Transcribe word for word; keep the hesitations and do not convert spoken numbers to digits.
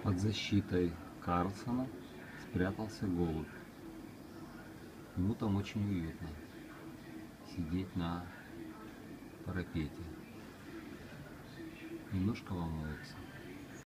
Под защитой Карлсона спрятался голубь. Ему там очень уютно сидеть на парапете. Немножко волнуется.